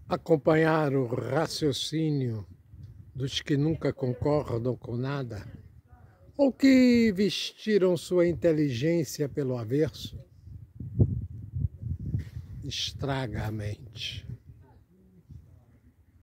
Acompanhar o raciocínio dos que nunca concordam com nada, ou que vestiram sua inteligência pelo avesso, estraga a mente.